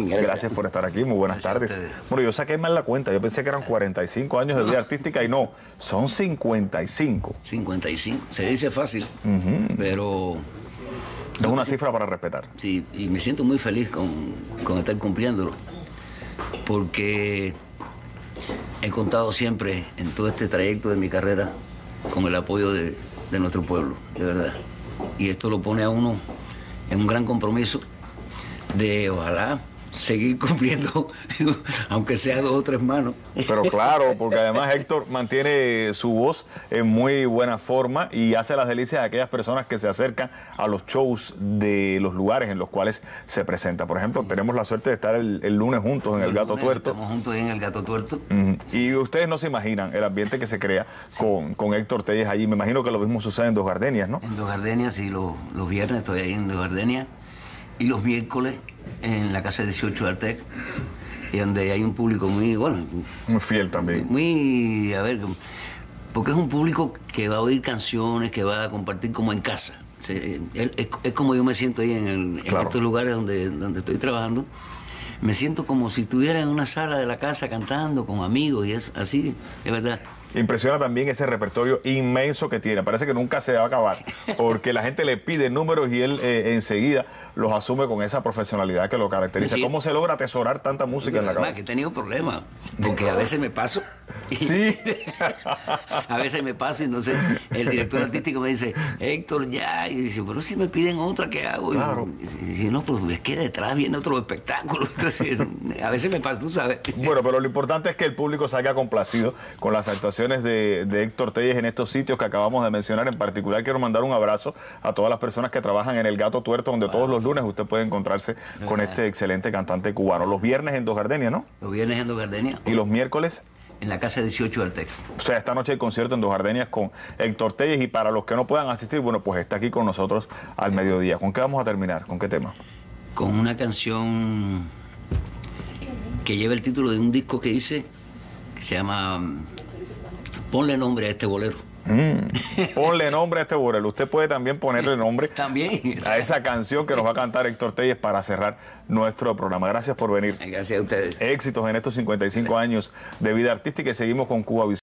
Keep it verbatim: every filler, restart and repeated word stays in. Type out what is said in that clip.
Gracias. Gracias por estar aquí, muy buenas Gracias tardes. Bueno, yo saqué mal la cuenta, yo pensé que eran cuarenta y cinco años de vida artística y no, son cincuenta y cinco. cincuenta y cinco, se dice fácil, Uh-huh. pero... Es una cifra para respetar. Sí, y me siento muy feliz con, con estar cumpliéndolo, porque he contado siempre en todo este trayecto de mi carrera con el apoyo de, de nuestro pueblo, de verdad. Y esto lo pone a uno en un gran compromiso de, ojalá, seguir cumpliendo, aunque sea dos o tres manos. Pero claro, porque además Héctor mantiene su voz en muy buena forma y hace las delicias a aquellas personas que se acercan a los shows de los lugares en los cuales se presenta. Por ejemplo, sí. tenemos la suerte de estar el, el lunes juntos en el, el Gato lunes Tuerto. Estamos juntos ahí en el Gato Tuerto. Uh-huh. Y ustedes no se imaginan el ambiente que se crea sí. con, con Héctor Tellez allí. Me imagino que lo mismo sucede en Dos Gardenias, ¿no? En Dos Gardenias, sí, los, los viernes estoy ahí en Dos Gardenias. Y los miércoles en la casa dieciocho de Artex, y donde hay un público muy, bueno... Muy fiel también. Muy, a ver, porque es un público que va a oír canciones, que va a compartir como en casa. Es, es, es como yo me siento ahí en, el, en claro. estos lugares donde, donde estoy trabajando. Me siento como si estuviera en una sala de la casa cantando con amigos y es así, es verdad. Impresiona también ese repertorio inmenso que tiene. Parece que nunca se va a acabar, porque la gente le pide números y él eh, enseguida los asume con esa profesionalidad que lo caracteriza. Sí. ¿Cómo se logra atesorar tanta música en la cabeza? Que he tenido problemas, porque a veces me paso. Y sí. A veces me paso y entonces el director artístico me dice, Héctor, ya. Y dice, pero si me piden otra, ¿qué hago? Claro. Y dice, no, pues es que detrás viene otro espectáculo. Entonces, a veces me paso, tú sabes. Bueno, pero lo importante es que el público salga complacido con las actuaciones De, de Héctor Tellez en estos sitios que acabamos de mencionar. En particular quiero mandar un abrazo a todas las personas que trabajan en el Gato Tuerto, donde wow. todos los lunes usted puede encontrarse con este excelente cantante cubano. Los viernes en Dos Gardenias, ¿no? Los viernes en Dos Gardenias. ¿Y los miércoles? En la casa dieciocho del Artex. O sea, esta noche hay concierto en Dos Gardenias con Héctor Tellez, y para los que no puedan asistir, bueno, pues está aquí con nosotros al sí. mediodía. ¿Con qué vamos a terminar? ¿Con qué tema? Con una canción que lleva el título de un disco que hice, que se llama... Ponle nombre a este bolero. Mm, ponle nombre a este bolero. Usted puede también ponerle nombre también a esa canción que nos va a cantar Héctor Tellez para cerrar nuestro programa. Gracias por venir. Gracias a ustedes. Éxitos en estos cincuenta y cinco Gracias. Años de vida artística, y seguimos con Cuba Visión.